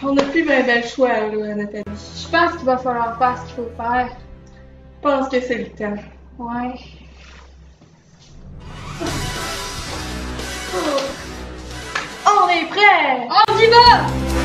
On n'a plus bien le choix, là, Nathalie. Je pense qu'il va falloir faire ce qu'il faut faire. Je pense que c'est le temps. Ouais. On est prêts! On y va!